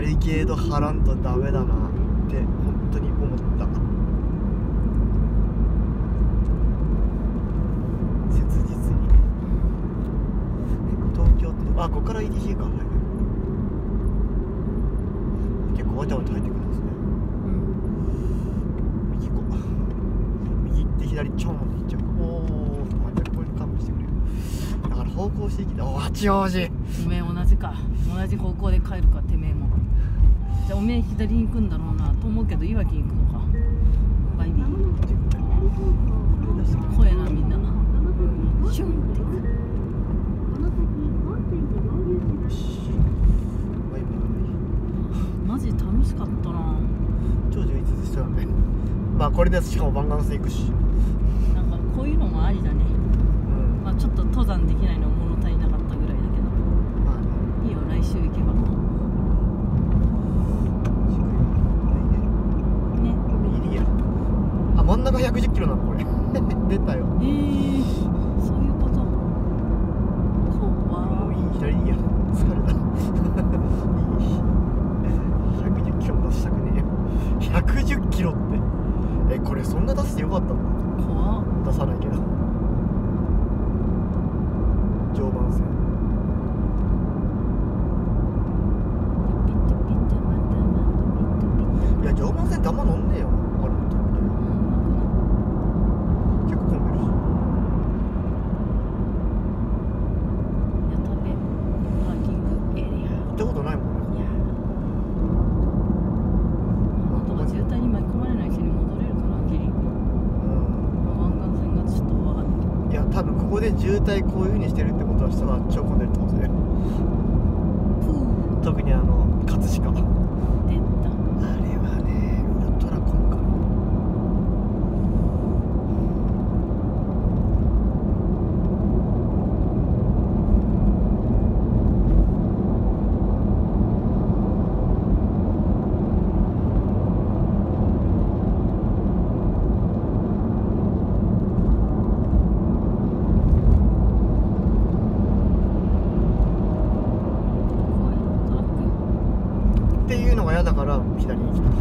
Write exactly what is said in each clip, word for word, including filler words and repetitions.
リケード張らんとダメだなって本当に思った。切実に。東京ってあ、ここから イーティーシー か。結構わちゃわちゃ入ってくるんですね。うん、右行こう。右行って左ちょんって行っちゃう。おお、またこれ勘弁してくれよ。だから方向してきた。お、八王子。 おめえ同じか。同じ方向で帰るか、てめえも。じゃあおめえ左に行くんだろうなと思うけど、いわきに行くのか。バイビー。声な、みんな。シュンって行く。 バイバイ。 マジ楽しかったな。 超充実したよね。まあこれでしかも湾岸線行くし。 なんかこういうのもありだね。うん、まあちょっと登山できないの物足りなかったぐらいだけど。まあ、いいよ、来週行けば。 真ん中ひゃくじゅっキロなのこれ。出たよ。 えー、そういうこと。怖もういい、左いいや。疲れた。いい。ひゃくじゅっキロ出したくねえよ。ひゃくじゅっキロって。え、これそんな出してよかったんだ。 怖っ。 出さないけど。常磐線。いや、常磐線ってあんま乗んねえよ。あれ本当に。行ったことないもんね。 いや、あとは渋滞に巻き込まれないうちに戻れるかな、ギリ。うん。湾岸線がちょっと分かんないけど。 いや、多分ここで渋滞こういう風にしてるってことは人が超混んでるってことで。特にあの葛飾。出た。あれはね、ウルトラ混むから。っていうのが嫌だから左に来た。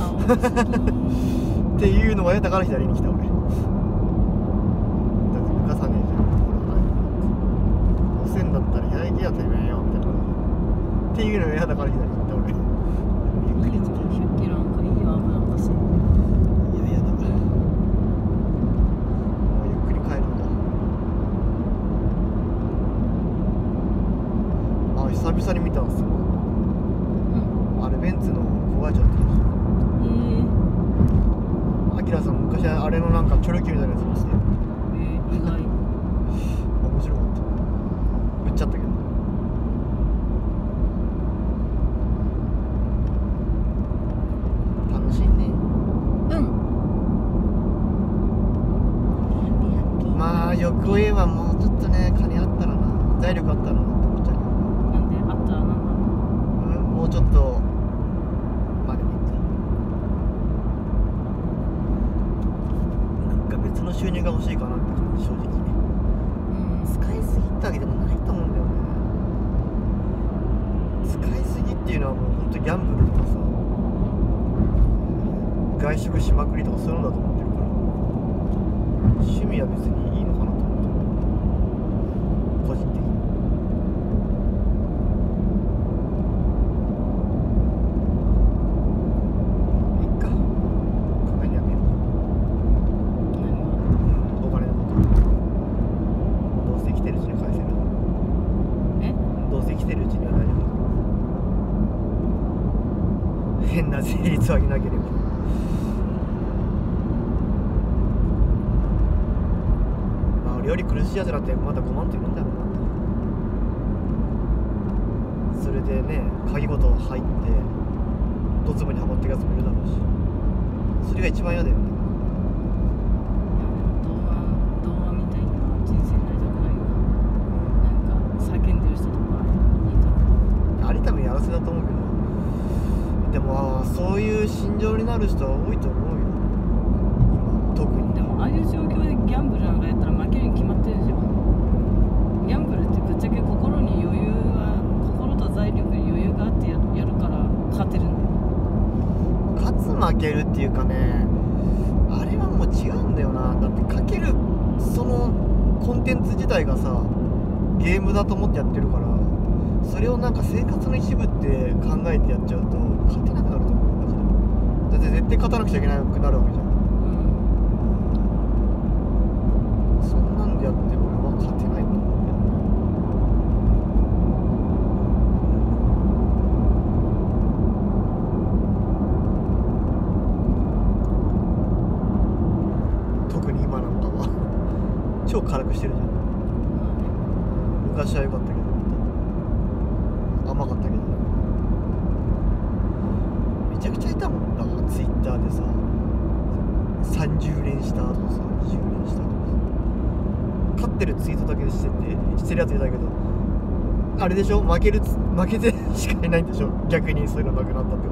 っていうのが嫌だから左に来た俺。だって抜かさねえじゃん。路線だったら左行けやてめえよみたいな。っていうのが嫌だから左に行った俺。ゆっくり来て。 ひゃっキロなんかいいよ、危なかし。 いや、嫌だ。もうゆっくり帰るんだ。あ、久々に見たんすよ。あれベンツの子会長って言う。 えアキラさん昔あれのなんかチョロ Q みたいなやつもして。 えー、意外。 面白かった。売っちゃったけど。楽しいね。 うん。 まあ欲を言えばもうちょっとね、金あったらな、財力あったらなって思っちゃうけど。 なんであったらなんだろう。うん、もうちょっと。の収入が欲しいかなって感じ、正直。うん、使いすぎってわけでもないと思うんだよね。使いすぎっていうのはもうほんとギャンブルとかさ、外食しまくりとかそういうのだと思ってるから、趣味は別にいいのかなと思って、個人的に。変な税率を上げなければ。まあ俺より苦しいやつらってまだごまんといるんだろうな。それでね、鍵ごと入ってドツボにはまってるやつもいるだろうし、それが一番嫌だよね。 童話童話みたいな人生になりたくないよ。なんか叫んでる人とかいいかな。 あり多分やらせだと思うけど、でもそういう心情になる人は多いと思うよ、今特に。 でもああいう状況でギャンブルなんかやったら負けるに決まってるじゃん。ギャンブルってぶっちゃけ心に余裕が、心と財力に余裕があってやるから勝コンテンツ自体がさゲームだと思ってやってるから、それをなんか生活の一部って考えてやっちゃうと勝てなくなると思うマジで。だって絶対勝たなくちゃいけなくなるわけじゃん。そんなんでやって俺は勝てないと思うけどね。特に今なんかは超辛くしてるじゃん。昔は良かったけど甘かったけどね。めちゃくちゃいたもんだからツイッターでささんじゅう連したとかさにじゅう連したとかさ勝ってるツイートだけしててしてるやついたけど、あれでしょ、負けるつ負けてしかいないんでしょ、逆にそういうのなくなったって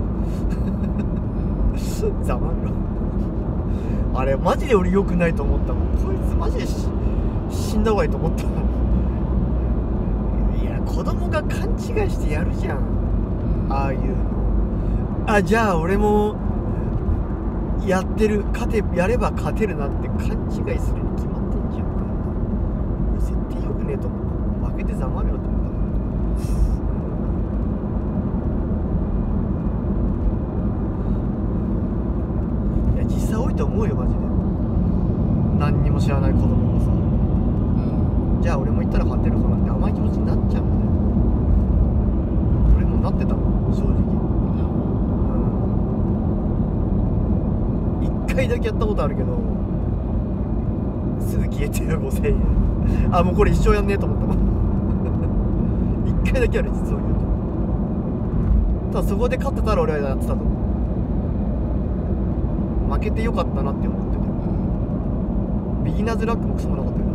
ことはざまみろあれマジで俺良くないと思ったもん。こいつマジでし死んだ方がいいと思ったもん。いや子供が勘違いしてやるじゃん、ああいうの。あ、じゃあ俺もやってる、勝てやれば勝てるなって勘違いするに決まってんじゃん。俺絶対良くねえと思った。負けてざまみろと思った。いや実際多いと思うよマジで。何にも知らない子供がさ、うん、じゃあ俺も行ったら勝てるかなって甘い気持ちになっちゃうんだよ。俺もなってたもん正直。いっかいだけやったことあるけどすぐ消えてるごせんえんあ、もうこれ一生やんねえと思ったもんいっかいだけある実を言うと。ただそこで勝ってたら俺はやってたと思う。負けてよかったなって思ってて、ビギナーズラックもクソもなかったけど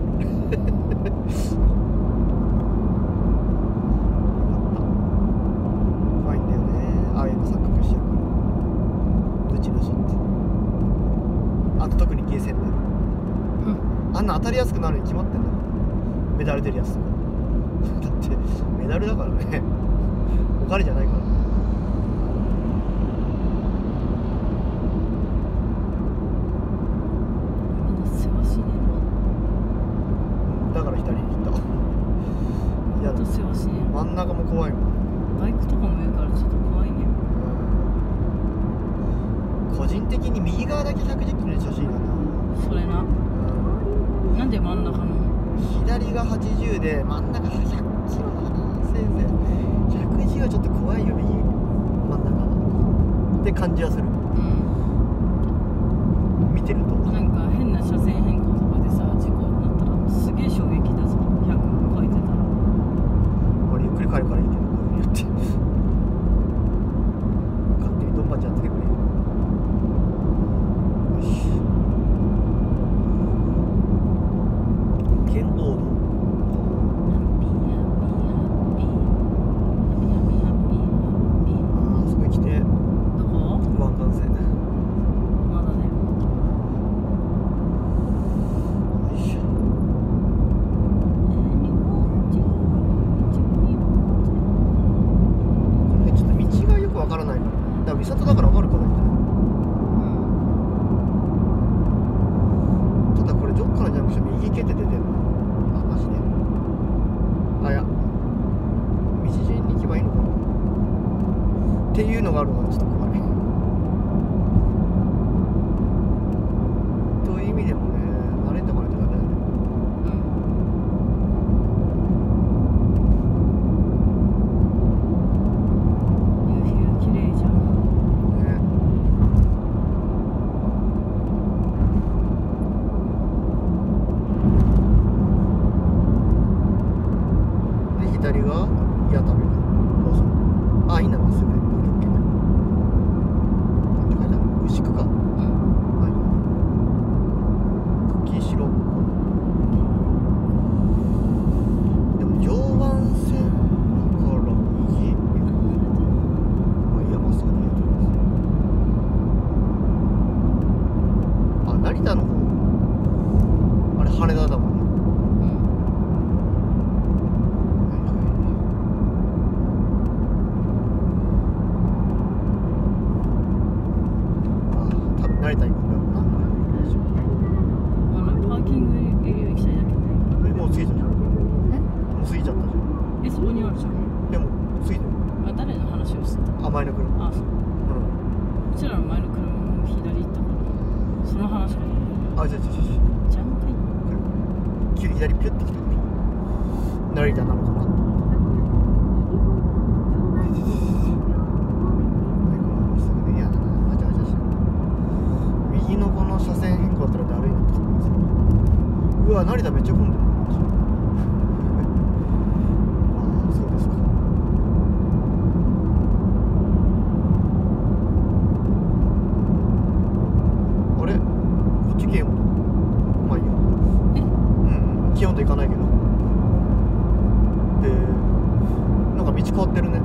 怖いんだよねああいうの錯覚しちゃうから、うちの人って。あと特にゲーセンで、うん、あんな当たりやすくなるに決まってんだよ、メダル出るやつとかだってメダルだからねお金じゃないからね。 みんなせわしねえな。だから左に行ったいやせわしねえ。 真ん中も怖いもん。 バイクとかもいるからちょっと怖いね。 個人的に右側だけひゃくじゅっキロにしてほしいかな。 それな、うん、なんで真ん中の左がはちじゅうで真ん中はひゃくキロだな先生。ひゃくじゅうはちょっと怖いよ右真ん中はって感じはする、うん、見てると。 なんか変な車線変更とかでさ事故になったらすげえ衝撃だぞ。ひゃく超えてたら俺ゆっくり帰るからいいけどこういうの言って勝手にドンパチやっててくれ。剣王のあそこに来て。 どこ？ 湾岸線まだね。 よいしょ。この辺ちょっと道がよくわからないからね。だから美里だからわかるかなみたいな。ただこれどっからジャンクション右行けって出てんの。あ、マジで。あ、いや道順に行けばいいのかなっていうのがあるのがちょっと怖い。という意味でもね、慣れてこないとダメなんだよ。 夕日が綺麗じゃん。 ね。で左が矢田部か。どうする？あ、いいな、まっすぐで。オッケーオッケー。なんて書いてある？牛久か。 うん。 はいはい。茎白。でも常磐線から右。まあいいや、まっすぐでいいやと思います。あ、成田の方。あれ羽田だもんね。はいはい。 前の車。 あ、そう。 ううちらの前の車も左行ったから、その話かな。 ん。あ、じゃあじゃあじゃじゃんかい。 あ急に左ピュッて来たから成田なのかなと思って。すぐね、嫌だな、わちゃわちゃしてる。右のこの車線変更だったらだるいなって思います。うわ、成田めっちゃ混んでる。ああ、そうですか。あれ、こっち京本。まあいいや。 え、 うん、京本行かないけど。で、なんか道変わってるね。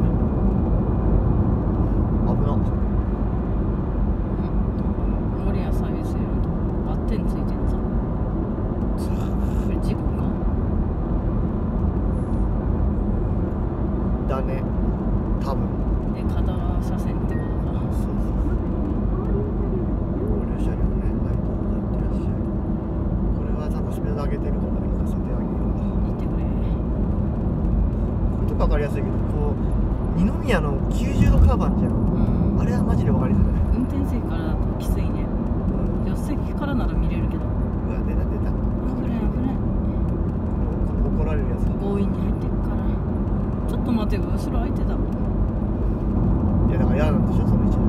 危な。 森谷サービスエリアバッテンついてんさ。これ事故か。 だね、多分。 え、片車線ってことか。 そうそうそう。ご両車両ね、ライトになってらっしゃる。これはなんかスピード上げてるから行かせてあげよう。 行ってくれ。 これとか分かりやすいけど、こう二宮のきゅうじゅうどカーバンじゃん。 うん。 あれはマジで分かりづらい。 運転席からだときついね。 うん、 助手席からなら見れるけど。 うわ、出た出た。 危ない危ない。 怒られるやつ。 強引に入っていくから。ちょっと待てよ、後ろ空いてた。 いやだから嫌なんでしょ、その位置。